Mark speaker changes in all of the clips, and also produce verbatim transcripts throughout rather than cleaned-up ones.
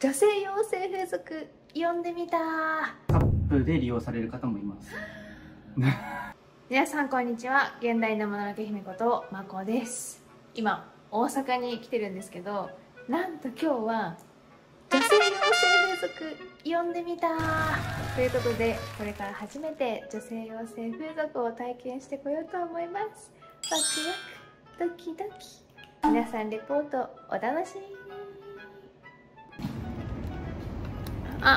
Speaker 1: 女性養成風俗読んでみた。
Speaker 2: カップルで利用される方もいます。
Speaker 1: 皆さんこんにちは。現代のもののけ姫ことまこです。今大阪に来てるんですけど、なんと今日は女性養成風俗読んでみたということで、これから初めて女性養成風俗を体験してこようと思います。ワクワクドキドキ。皆さんレポートお楽しみに。あ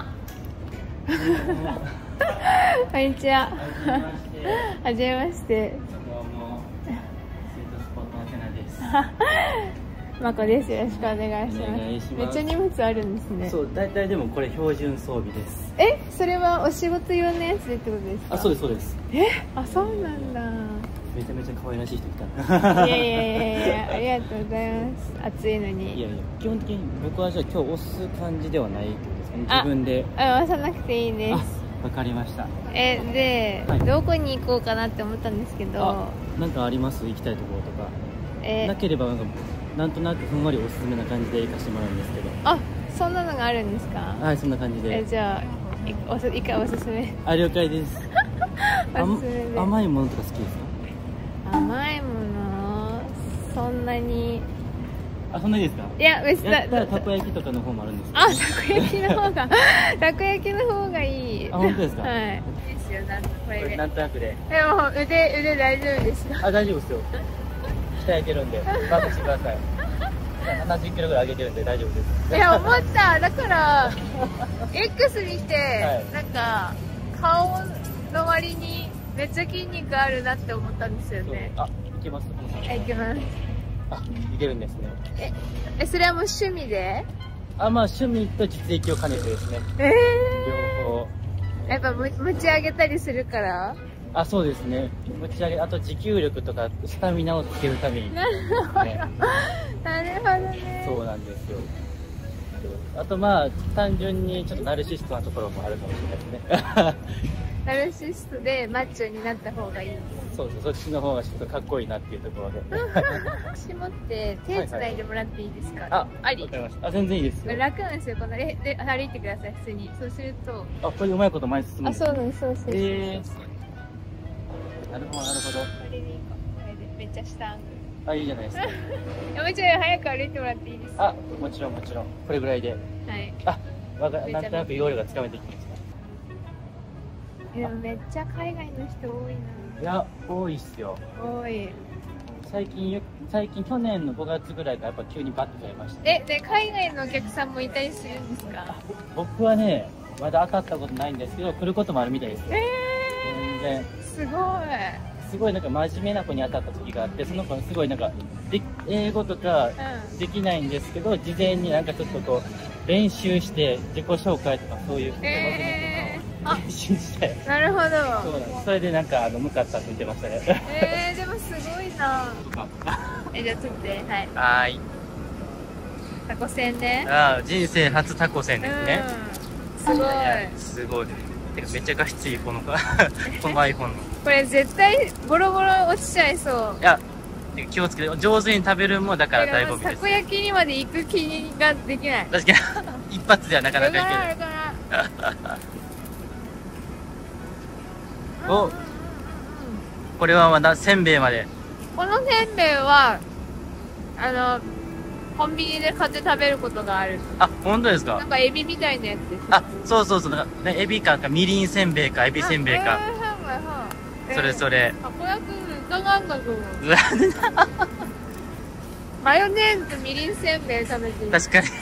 Speaker 1: こんにちは。はじめまして。
Speaker 2: どうも、スイートスポットのセナです。
Speaker 1: まこです。よろしくお願いします。
Speaker 2: お願いします。
Speaker 1: めっちゃ荷物あるんですね。
Speaker 2: そう、大体でもこれ標準装備です。
Speaker 1: え、それはお仕事用のやつでってことですか？
Speaker 2: あ、そうですそうです。
Speaker 1: え、あ、そうなんだ。
Speaker 2: めちゃめちゃ可愛らしい人来た。
Speaker 1: いやいやいやいや、ありがとうございます。暑いのに。
Speaker 2: いやいや、基本的に僕はじゃあ今日押す感じではないってことですかね。自分で。
Speaker 1: あ、押さなくていいです。
Speaker 2: わかりました。
Speaker 1: え、で、
Speaker 2: はい、
Speaker 1: どこに行こうかなって思ったんですけど。
Speaker 2: なんかあります？行きたいところとか。
Speaker 1: え、
Speaker 2: なければなんかなんとなくふんわりおすすめな感じで行かせてもらうんですけど。
Speaker 1: あ、そんなのがあるんですか？
Speaker 2: はい、そんな感じで。
Speaker 1: え、じゃあいおす一回おすすめ。
Speaker 2: あ、了解です。
Speaker 1: おすすめで。
Speaker 2: 甘いものとか好きですか？
Speaker 1: 甘いものそんなに。
Speaker 2: あ、そんなにですか？い
Speaker 1: や、別に。
Speaker 2: だったらたこ焼きとかの方もあるんですけど。
Speaker 1: あ、たこ焼きの方がたこ焼きの方がいい。
Speaker 2: あ、本当ですか？はい。
Speaker 1: いいですよ、なんとこれで。
Speaker 2: なんとなくで。
Speaker 1: でも腕腕大丈夫ですか？
Speaker 2: あ、大丈夫ですよ。鍛えてるんで任せてください。ななじゅっキロぐらい上げてるんで大丈夫です。
Speaker 1: いや、思った。だから X 見て、
Speaker 2: はい、
Speaker 1: なんか顔の割にめっちゃ筋肉あるなって思ったんですよね。
Speaker 2: あ、いけます？
Speaker 1: あ、いけます。
Speaker 2: あ、いけるんですね。
Speaker 1: え、え、それはもう趣味で？
Speaker 2: あ、まあ趣味と実益を兼ねてですね。
Speaker 1: え
Speaker 2: ー、両方。
Speaker 1: やっぱむ持ち上げたりするから？
Speaker 2: あ、そうですね。持ち上げ、あと持久力とかスタミナをつけるために、ね。
Speaker 1: なるほど。なるほどね。
Speaker 2: そうなんですよ。あとまあ単純にちょっとナルシストなところもあるかもしれないですね。
Speaker 1: ナルシストでマッチョになった方がいい。
Speaker 2: そうそう、そっちの方がちょっとかっこいいなっていうところで。
Speaker 1: 足持って手繋いでもらっていいですか？はい
Speaker 2: はい、
Speaker 1: あ、あり。
Speaker 2: わかりました。あ、全然いいですよ。
Speaker 1: 楽なんですよ。このえで歩いてください、普通に。そうすると。
Speaker 2: あ、これうまいこと前に進むんです。
Speaker 1: あ、そうなんです、そうです。
Speaker 2: えー、なるほどなるほど。
Speaker 1: これでいいか。これでめっちゃ下アング
Speaker 2: ル。あ、いいじゃないですか。
Speaker 1: もうちょい早く歩いてもらっていいですか？
Speaker 2: あ、もちろんもちろん。これぐらいで。
Speaker 1: はい。
Speaker 2: あ、わかなんとなく要領がつかめてきました。
Speaker 1: でもめっちゃ海外の人多いな。
Speaker 2: いや、多いっすよ。
Speaker 1: 多い。
Speaker 2: 最近よ最近去年のごがつぐらいからやっぱ急にバッと増えました、ね。
Speaker 1: え、で海外のお客さんもいたりするんですか？
Speaker 2: 僕はね、まだ当たったことないんですけど、来ることもあるみたいですよ。
Speaker 1: え
Speaker 2: ー、全然。
Speaker 1: すごい。
Speaker 2: すごいなんか真面目な子に当たった時があって、その子すごいなんかで英語とかできないんですけど、うん、事前になんかちょっとこう練習して自己紹介とかそういう
Speaker 1: えー、
Speaker 2: 練習して。
Speaker 1: なるほど。そう
Speaker 2: なんです。それでなんかあの向かったって言ってましたね。
Speaker 1: えー、でもすごいな。え、じゃあ撮って、はい。
Speaker 2: はい。
Speaker 1: タコ船ね。
Speaker 2: ああ、人生初タコ船ですね。
Speaker 1: すごい。
Speaker 2: すごい。てかめっちゃ画質いいこのこの iPhone の。
Speaker 1: これ絶対ボロボロ落ちちゃいそう。
Speaker 2: いや、気をつけて上手に食べるもだから醍醐味です。
Speaker 1: たこ焼きにまで行く気ができない。
Speaker 2: 確かに一発ではなかなかいけない。お、これはまだせんべいまで。
Speaker 1: このせんべいはあのコンビニで買って食べることがある。
Speaker 2: あ、本当ですか？なん
Speaker 1: かエビみたいなやつです。
Speaker 2: あ、そうそうそう、なんかね、エビかかみりんせんべいかエビせんべいか。それそれ。たこ焼きがなんだと思う。
Speaker 1: マヨネーズとみりんせんべい食べてる。
Speaker 2: 確かに。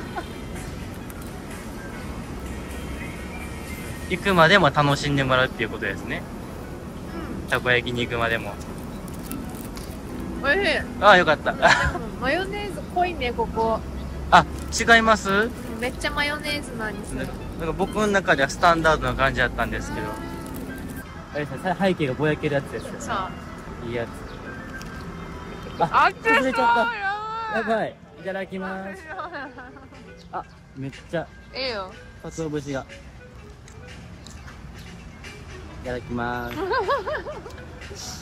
Speaker 2: 行くまでも楽しんでもらうっていうことですね。うん、たこ焼きに行くまでも。
Speaker 1: おいしい。
Speaker 2: ああ、よかった。
Speaker 1: マヨネーズ濃いね、ここ。
Speaker 2: あ、違います？
Speaker 1: めっちゃマヨネーズなんですよ。
Speaker 2: なんか僕の中ではスタンダードな感じだったんですけど。あれですね、背景がぼやけるやつですよね。そう。いいやつ。あ、崩れちゃった。やばい。いただきます。あ、めっちゃ。
Speaker 1: ええよ。
Speaker 2: 鰹節が。いただきます。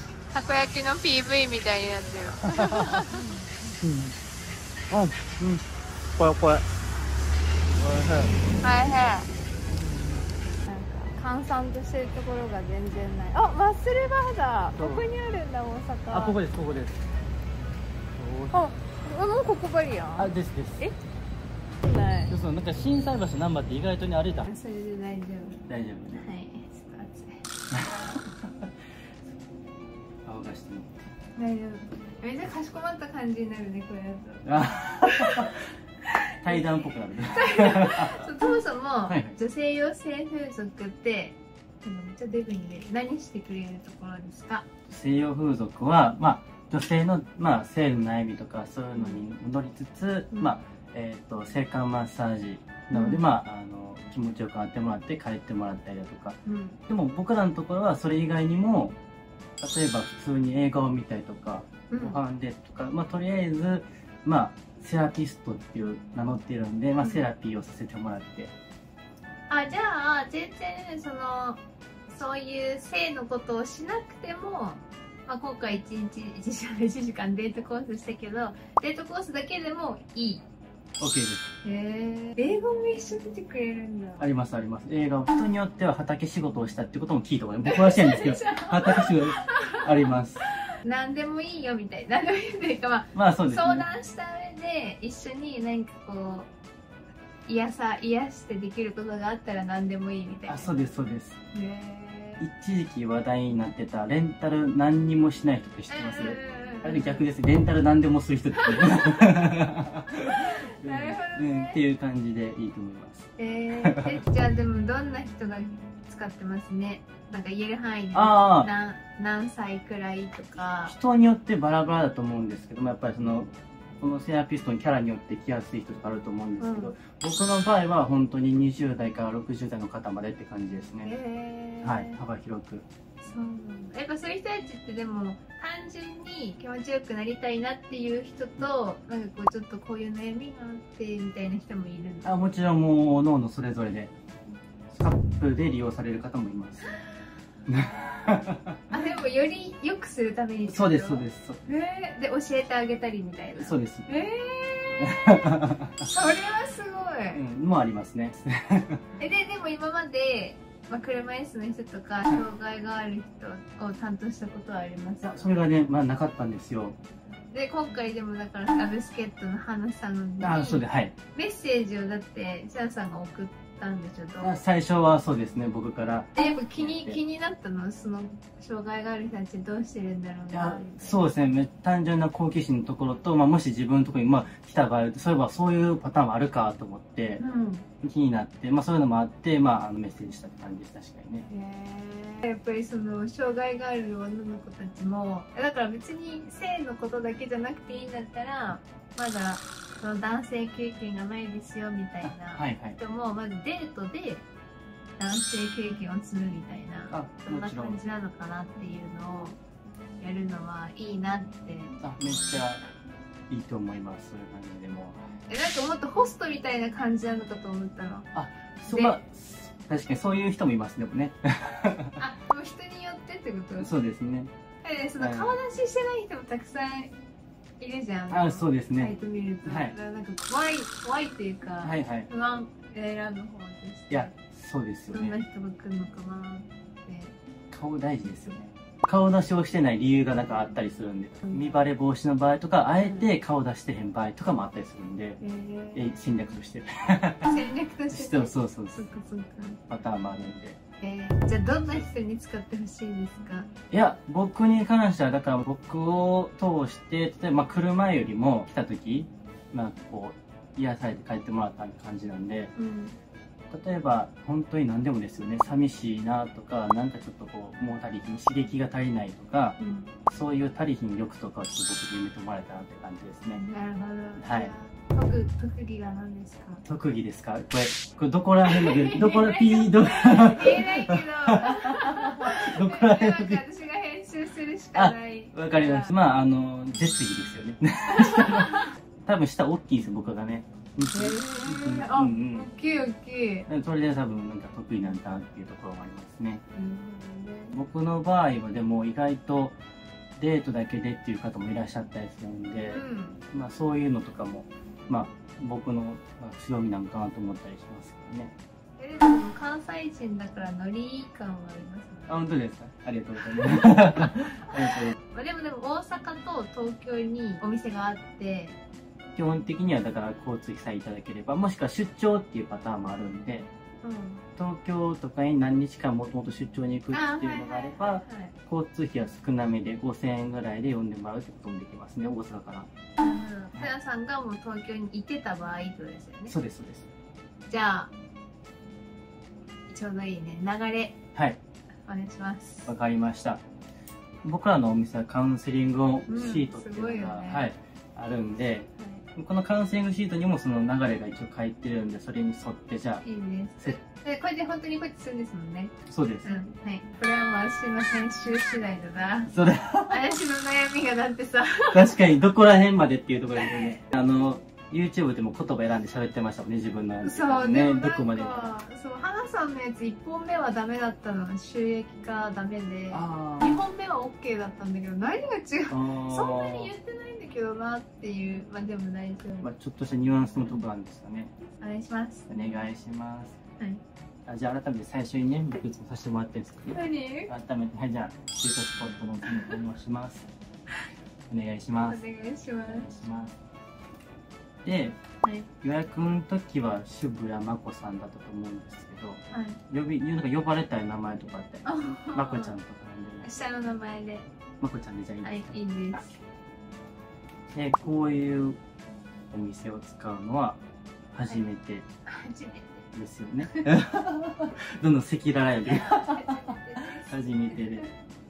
Speaker 1: たこ焼きの ピーブイ みたいになってる。
Speaker 2: うん、あ、うん、これこれ。美味
Speaker 1: 大変。なんか閑散としてるところが全然ない。あ、マッスルバーだ。ここにあるんだ、大阪。
Speaker 2: あ、ここです、ここです。
Speaker 1: あ、もうここバリやん。
Speaker 2: あ、ですです。
Speaker 1: えない。
Speaker 2: そうそう、なんか心斎橋難波って意外とね歩いた。
Speaker 1: それで大丈夫。
Speaker 2: 大丈夫ね。
Speaker 1: はい、ちょっと暑い。
Speaker 2: 青がしても。
Speaker 1: 大丈夫。めっちゃかしこまった感じになるね、これだと。
Speaker 2: あ対談っぽくなるね。
Speaker 1: そもそも、
Speaker 2: はいはい、
Speaker 1: 女性用性風俗ってめっちゃデブに出る。何してくれるところですか？
Speaker 2: 西洋風俗は、まあ、女性の、まあ、性の悩みとかそういうのに戻りつつ、うん、まあえー、と性感マッサージなので、うん、まあ、あの気持ちよくなってもらって帰ってもらったりだとか、うん、でも僕らのところはそれ以外にも例えば普通に映画を見たりとか、うん、ご飯でとか、まあ、とりあえず、まあ、セラピストっていう名乗っているんで、まあ、セラピーをさせてもらって、
Speaker 1: うん、あ、じゃあ全然そのそういう性のことをしなくても、まあ、今回いちにちいちじかんデートコースしたけどデートコースだけでもいい。
Speaker 2: OK です。
Speaker 1: へえ。英語も一緒に出てくれるんだ。
Speaker 2: ありますあります。映画を人によっては畑仕事をしたってことも聞いたことない。僕はしてるんですけど畑仕事あります。
Speaker 1: 何でもいいよみたいな。何でもいいというか、まあ、
Speaker 2: まあそうですね、
Speaker 1: 相談した上で一緒に何かこう癒さ癒してできることがあったら何でもいいみたいな。
Speaker 2: あ、そうですそうです。
Speaker 1: へえ。
Speaker 2: 一時期話題になってたレンタル何にもしない人って知ってます？あれ逆です。レンタル何でもする人って
Speaker 1: なるほどね、
Speaker 2: うん、っていう感じでいいと思います。
Speaker 1: えー、じゃあでもどんな人が使ってますね。なんか言える範囲で何何歳くらいとか。
Speaker 2: 人によってバラバラだと思うんですけども、やっぱりそのこのセラピストのキャラによって来やすい人とかあると思うんですけど、うん、僕の場合は本当ににじゅう代からろくじゅう代の方までって感じですね。
Speaker 1: えー、
Speaker 2: はい、幅広く。
Speaker 1: そうやっぱそういう人たちってでも単純に気持ちよくなりたいなっていう人と、なんかこうちょっとこういう悩みがあってみたいな人もいるんだ。
Speaker 2: あ、もちろんもう脳のそれぞれでカップで利用される方もいます。
Speaker 1: あ、でもより良くするために。
Speaker 2: そうですそうです。
Speaker 1: えー、で教えてあげたりみたいな。
Speaker 2: そうです。
Speaker 1: えー、それはすごい。
Speaker 2: うん、もありますね。
Speaker 1: えででも今まで、まあ、車椅子の人とか障害がある人を担当したことはありますか？
Speaker 2: それがね、まあなかったんですよ。
Speaker 1: で今回でもだからアブスケットの花さんに
Speaker 2: あ、そうで、はい、
Speaker 1: メッセージをだってシャンさんが送ったんでしょ。
Speaker 2: あ、最初はそうですね、僕から。
Speaker 1: え、やっぱ気に気になったの？その障害がある人たちどうしてるんだろうな。いや、
Speaker 2: そうですね、単純な好奇心のところと、まあ、もし自分のところに、まあ、来た場合、そういえばそういうパターンもあるかと思って、うん、気になって、まあ、そういうのもあって、まあ、あのメッセージしたって感じです。確かにね。
Speaker 1: へー、やっぱりその障害がある女の子たちもだから別に性のことだけじゃなくていいんだったら、まだその男性経験がないですよみたいな人もまずデートで男性経験を積むみたいな、そんな感じなのかなっていうのをやるのはいいなって。
Speaker 2: あ、めっちゃいいと思います。そういう感じでも。
Speaker 1: え、なんかもっとホストみたいな感じなのかと思ったの。
Speaker 2: あ、そう、まあ、確かにそういう人もいますね、でもね。
Speaker 1: あ、でも人によってってこと？
Speaker 2: そうですね。
Speaker 1: え、その顔出ししてない人もたくさんいるじゃん。
Speaker 2: あ、そうですね。
Speaker 1: サイト見ると、はい、なんか怖い怖いっていうか、はいはい、不安選ぶ方でして。
Speaker 2: いや、そうですよね。
Speaker 1: どんな人が来るのかなって。
Speaker 2: 顔大事ですよね。顔出しをしてない理由がなんかあったりするんで、うん、見バレ防止の場合とか、あえて顔出してへん場合とかもあったりするんで、うん、え戦略として
Speaker 1: 戦略として
Speaker 2: そうそうそうそう、パターンもあるんで。
Speaker 1: えー、じゃあどんな人に使ってほしいですか？
Speaker 2: いや、僕に関してはだから僕を通して例えば、まあ、来る前よりも来た時、まあ、こう癒されて帰ってもらった感じなんで、うん、例えば本当に何でもですよね。寂しいなとか、なんかちょっとこう物足りひん、刺激が足りないとか、うん、そういう足りひん欲とかをちょっと僕で埋めてもらえたらって感じですね。なるほど。はい。
Speaker 1: 特特技が何ですか？
Speaker 2: 特技ですか？これこれどこら辺までどこらピーど
Speaker 1: 言えないけどどこら辺まで私が編集するしかない。
Speaker 2: わかります。まああの絶技ですよね。多分下大きいですよ、僕がね。
Speaker 1: あ、大きい大きい。
Speaker 2: それで多分なんか得意なんだっていうところもありますね。僕の場合はでも意外とデートだけでっていう方もいらっしゃったりするんで、うん、まあそういうのとかもまあ僕の強みなんかなと思ったりしますけどね。
Speaker 1: えでも関西人だからノリ感はありますね。
Speaker 2: あ、本当ですか。ありがとうございます。ありがとうございます。
Speaker 1: まあでもでも大阪と東京にお店があって、
Speaker 2: 基本的にはだから交通費さえいただければ、もしくは出張っていうパターンもあるんで、
Speaker 1: うん、
Speaker 2: 東京とかに何日間もともと出張に行くっていうのがあれば、交通費は少なめでごせんえんぐらいで呼んでもらうってこともできますね、大阪から。
Speaker 1: さやさんがもう東京に行ってた場合ってことですよね。
Speaker 2: そうですそうです。
Speaker 1: じゃあちょうどいいね、流れ、
Speaker 2: はい、
Speaker 1: お願いします。
Speaker 2: わかりました。僕らのお店はカウンセリングシートっていうのが、うんね、はい、あるんで、はい、このカウンセリングシートにもその流れが一応書いてるんで、それに沿ってじゃあいいです
Speaker 1: で、これで本当にこうやってするんですもんね。
Speaker 2: そうです、うん、
Speaker 1: はい。これはもう私の編集次第だな。
Speaker 2: それ
Speaker 1: 私の悩みがだってさ
Speaker 2: 確かにどこら辺までっていうところですねあの YouTube でも言葉選んで喋ってましたもんね、自分の。
Speaker 1: そうね、
Speaker 2: どこまで。
Speaker 1: そう、花さんのやついっぽんめはダメだったの、収益化ダメで、にほんめは OK だったんだけど、何が違う、そんなに言ってないんだけどなっていう。まあでも大丈夫。
Speaker 2: まあちょっとしたニュアンスのところなんですかね。
Speaker 1: お願いします。
Speaker 2: お願いします。
Speaker 1: はい。
Speaker 2: あ、じゃあ改めて最初にね、僕いつもさせてもらってるんですけど、
Speaker 1: 何？
Speaker 2: 改めて、はい、じゃあシートスポットのお願いします。お願いします。
Speaker 1: お願いします。
Speaker 2: で、
Speaker 1: はい、
Speaker 2: 予約の時は渋谷真子さんだったと思うんですけど、
Speaker 1: はい、
Speaker 2: 呼びなんか呼ばれたい名前とかって真子ちゃんとかなんで、
Speaker 1: 下の名前で
Speaker 2: 真子ちゃんでじゃあいいですか？
Speaker 1: はい、いいです。
Speaker 2: で、こういうお店を使うのは初めてですよね。どんどん赤裸々で初めてで。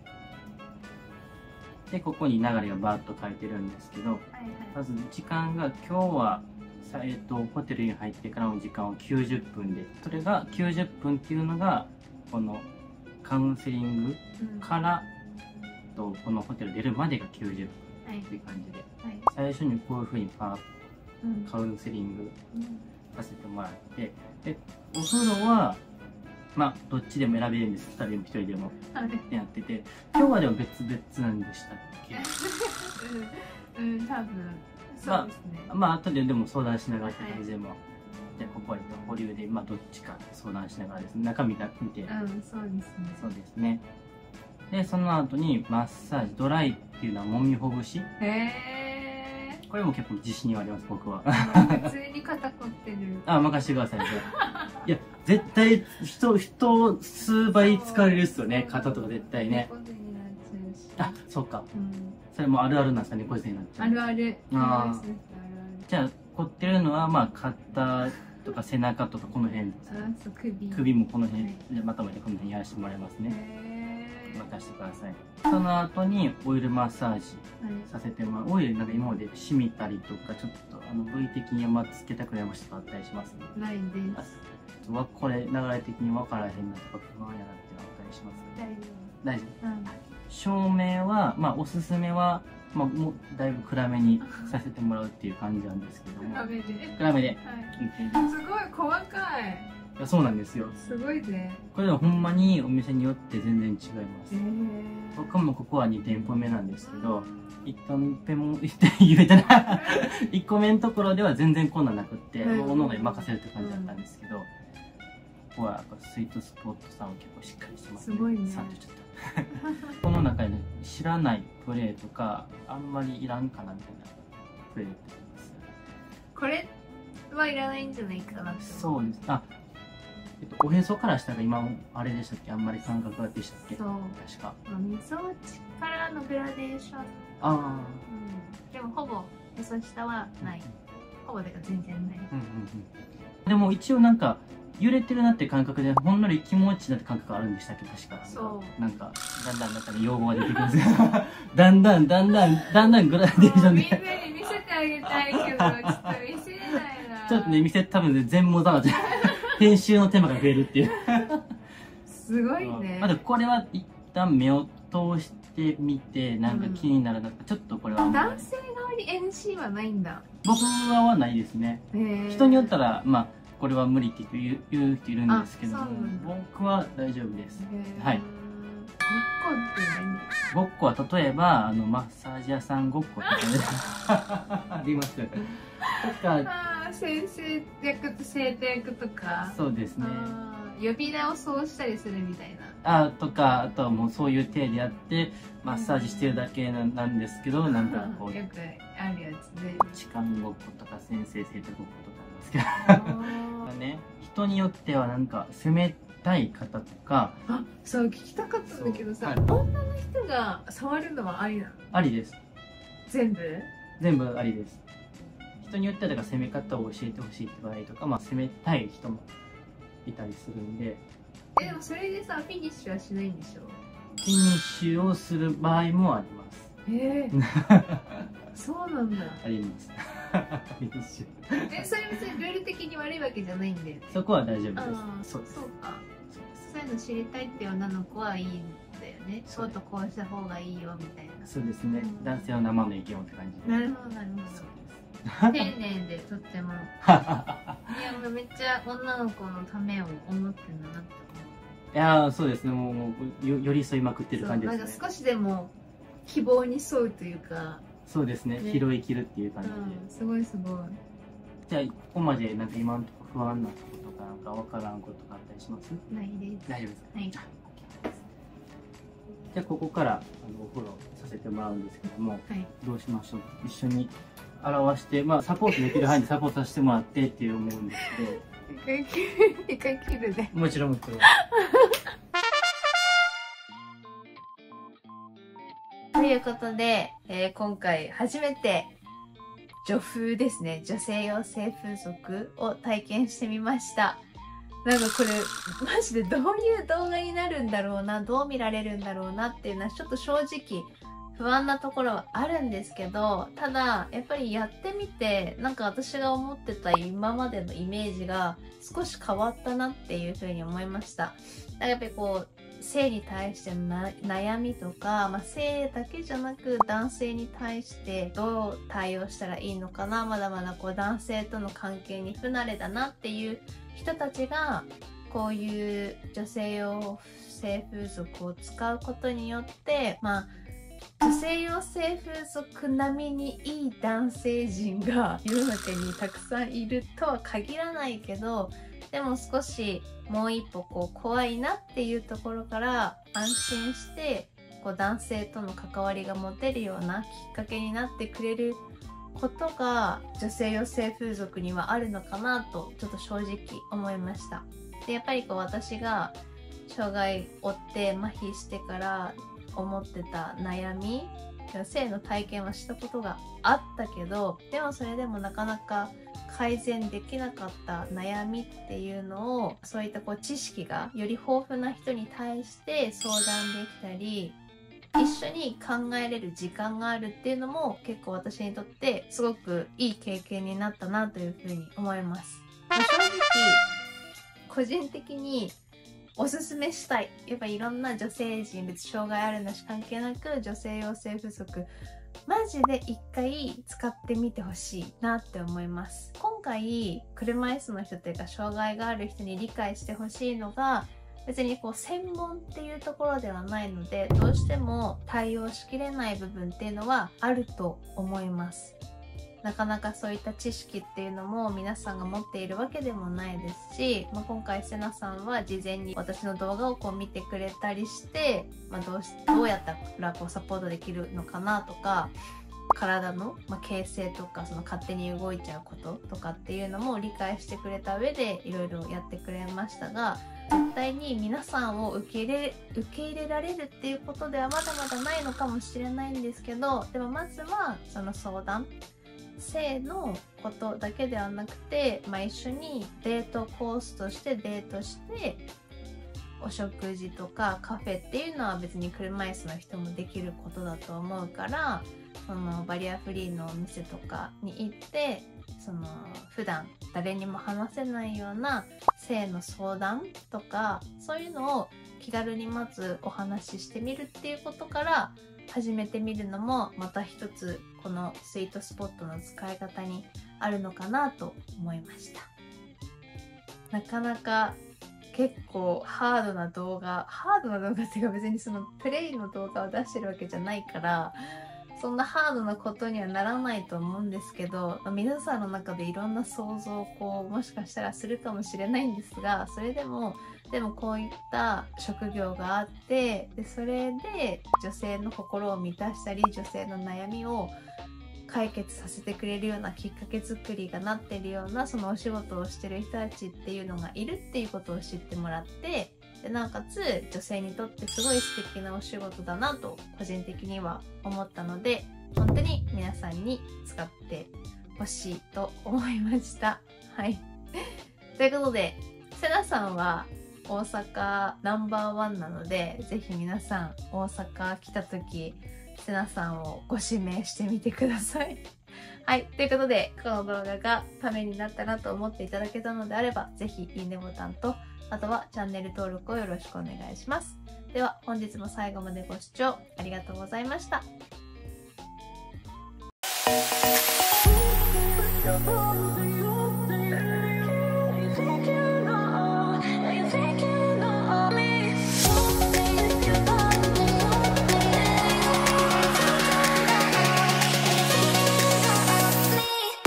Speaker 2: で、ここに流れがバーッと書いてるんですけど、はいはい、まず時間が今日は、えっと、ホテルに入ってからの時間はきゅうじゅっぷんで、それがきゅうじゅっぷんっていうのがこのカウンセリングから、うん、とこのホテル出るまでがきゅうじゅっぷんっていう感じで、はいはい、最初にこういうふうにパーッとカウンセリングさせてもらって、でお風呂はまあどっちでも選べるんです。ふたりでもひとりでもってやってて、今日はでも別々なんでしたっけ？
Speaker 1: うん、うん、多分そうですね。
Speaker 2: まあ、まあ後ででも相談しながらって感じでも、はい、でここは保留でまあどっちか相談しながらですね、中身だけ見て、うん、
Speaker 1: そうですね。
Speaker 2: そうですね。でその後にマッサージ、ドライっていうのは揉みほぐし。へえ。これも結構自信はあります、僕は。
Speaker 1: 普通に肩凝ってる。
Speaker 2: あ、任せてください。いや、絶対人、人数倍疲れるっすよね、肩とか絶対ね。あ、そうか。うん、それもあるあるなんですかね、猫背になっちゃう。
Speaker 1: あるある。
Speaker 2: ああ。じゃあ、凝ってるのは、まあ、肩とか背中とかこの辺ですか。
Speaker 1: あ、そう、首。
Speaker 2: 首もこの辺、でまとめてこの辺やらせてもらいますね。任せてください。その後にオイルマッサージさせてもらう。オイルなんか今まで染みたりとか、ちょっとあの部位的にあんまつけたくない場所とかあったりしますね。
Speaker 1: ないです。
Speaker 2: はこれ流れ的に分からへんなとか不安やなっていうのあったりしますか？
Speaker 1: 大丈夫。
Speaker 2: 大丈夫。うん、照明はまあおすすめはまあもうだいぶ暗めにさせてもらうっていう感じなんですけども。
Speaker 1: 暗めで。
Speaker 2: 暗めで。
Speaker 1: はい。すごい細かい。
Speaker 2: いや、そうなんですよ。
Speaker 1: すごいね。
Speaker 2: これはほんまにお店によって全然違います。僕もここはにてんぽめなんですけど、いち店も言えてないいっこめのところでは全然困難なくって、おのおのに任せるって感じだったんですけど、ここはやっぱスイートスポットさんは結構しっかりしてますね。
Speaker 1: すごいね。
Speaker 2: この中に知らないプレーとかあんまりいらんかなみたいなプレーってあります。
Speaker 1: これはいらないんじゃないかなって。
Speaker 2: そうです。あ、えっと、おへそからしたら今あれでしたっけ、あんまり感覚がでしたっけ。そう、確か
Speaker 1: みそ落ちからのグラデーション。ああ、うん、でもほぼへそ下はない、うん、ほぼだから全然ない。うんうん
Speaker 2: うん。でも一応なんか揺れてるなって感覚でほんのり気持ちいいなって感覚あるんでしたっけ、確か。そうなんかだんだん中に用語が出てくるんですよだんだんだんだんだんだんグラデーションで
Speaker 1: みんなに見せてあげたいけどちょっと見せれないな。
Speaker 2: ちょっとね、見せ多分ね全盲だなって編集の手間が増えるっていう
Speaker 1: すごいね。
Speaker 2: まだこれは一旦目を通してみて、なんか気になるな、うん、ちょっとこれは
Speaker 1: 男性側に エヌシー はないんだ。
Speaker 2: 僕ははないですね。人によったらまあこれは無理って言う言う人いるんですけど、僕は大丈夫です。はい。
Speaker 1: ごっこって何？
Speaker 2: ごっこは例えばあのマッサージ屋さんごっことかありますよ。とか
Speaker 1: は先生役と生徒役とか。
Speaker 2: そうですね。
Speaker 1: 呼び名をそうしたりするみたいな。
Speaker 2: あとか、あとはもうそういう体でやってマッサージしてるだけななんですけど、なんかこう
Speaker 1: よくあるやつで
Speaker 2: 痴漢ごっことか先生生徒ごっことかありますけどね、人によってはなんか攻めたい方とか。
Speaker 1: あ、そう聞きたかったんだけどさ、
Speaker 2: はい、
Speaker 1: 女の人が触るのはありなの？
Speaker 2: ありです。
Speaker 1: 全部？
Speaker 2: 全部ありです。人によってはだから攻め方を教えてほしいって場合とか、まあ攻めたい人もいたりするんで。
Speaker 1: え、でもそれでさ、フィニッシュはしないんでしょ？
Speaker 2: フィニッシュをする場合もあります。
Speaker 1: えー、そうなんだ。
Speaker 2: あります。フィニッシュ。
Speaker 1: え、それ別にルール的に悪いわけじゃないんで。
Speaker 2: そこは大丈夫です。
Speaker 1: そうです。そうか。そういうの知りたいって女の子はいいんだよね。そうとこうした方がいいよみたいな。
Speaker 2: そうですね。男性の生の意見をって感じ。
Speaker 1: なるほどなるほど。そうです。丁寧でとっても。いや、めっちゃ女の子のためを思ってるんだなって思う。
Speaker 2: いやー、そうですね。もう、もうよ寄り添いまくってる感じですね。
Speaker 1: なんか少しでも希望に沿うというか。
Speaker 2: そうですね。ね、拾い切るっていう感じで、
Speaker 1: うん。すごいすごい。
Speaker 2: じゃあここまでなんか今のところ不安なこととかなんかわからんことがあったりします？
Speaker 1: ないです。
Speaker 2: 大丈夫ですか？
Speaker 1: はい。
Speaker 2: じゃあここからあのお風呂させてもらうんですけども、はい、どうしましょう。一緒に表して、まあサポートできる範囲でサポートさせてもらってっていう思うんですけど。
Speaker 1: 一回切る、一回切るで。
Speaker 2: もちろんもちろん。
Speaker 1: ということで、えー、今回初めて女風ですね、女性用性風俗を体験してみました。なんかこれマジでどういう動画になるんだろうな、どう見られるんだろうなっていうのはちょっと正直不安なところはあるんですけど、ただやっぱりやってみてなんか私が思ってた今までのイメージが少し変わったなっていうふうに思いました。なんかやっぱりこう性に対しての悩みとか、まあ、性だけじゃなく男性に対してどう対応したらいいのかな、まだまだこう男性との関係に不慣れだなっていう人たちがこういう女性用性風俗を使うことによって、まあ女性用性風俗並みにいい男性陣が世の中にたくさんいるとは限らないけど、でも少しもう一歩こう怖いなっていうところから安心してこう男性との関わりが持てるようなきっかけになってくれることが女性用性風俗にはあるのかなとちょっと正直思いました。でやっぱりこう私が障害を負って麻痺してから思ってた悩み、性の体験はしたことがあったけど、でもそれでもなかなか改善できなかった悩みっていうのを、そういったこう知識がより豊富な人に対して相談できたり、一緒に考えれる時間があるっていうのも結構私にとってすごくいい経験になったなというふうに思います。正直個人的におすすめしたい。やっぱいろんな女性陣、別に障害あるなし関係なく女性用性風俗マジで一回使ってみてほしいなって思います。今回車椅子の人というか障害がある人に理解してほしいのが、別にこう専門っていうところではないので、どうしても対応しきれない部分っていうのはあると思います。なかなかそういった知識っていうのも皆さんが持っているわけでもないですし、まあ、今回セナさんは事前に私の動画をこう見てくれたりして、まあ、どうしどうやったらこうサポートできるのかなとか、体の、まあ、形成とかその勝手に動いちゃうこととかっていうのも理解してくれた上でいろいろやってくれましたが、絶対に皆さんを受け入れ受け入れられるっていうことではまだまだないのかもしれないんですけど、でもまずはその相談、性のことだけではなくて、まあ、一緒にデートコースとしてデートしてお食事とかカフェっていうのは別に車椅子の人もできることだと思うから、そのバリアフリーのお店とかに行ってその普段誰にも話せないような性の相談とか、そういうのを気軽にまずお話ししてみるっていうことから始めてみるのもまた一つこのスイートスポットの使い方にあるのかなと思いました。なかなか結構ハードな動画ハードな動画っていうか別にそのプレイの動画を出してるわけじゃないから、 そんなハードなことにはならないと思うんですけど、皆さんの中でいろんな想像をこうもしかしたらするかもしれないんですが、それでもでもこういった職業があって、でそれで女性の心を満たしたり、女性の悩みを解決させてくれるようなきっかけ作りがなっているような、そのお仕事をしてる人たちっていうのがいるっていうことを知ってもらって、でなおかつ女性にとってすごい素敵なお仕事だなと個人的には思ったので、本当に皆さんに使ってほしいと思いました。はい。ということで、セナさんは大阪ナンバーワンなので、ぜひ皆さん大阪来た時、セナさんをご指名してみてください。はい。ということで、この動画がためになったなと思っていただけたのであれば、ぜひいいねボタンと、あとはチャンネル登録をよろしくお願いします。では本日も最後までご視聴ありがとうございました。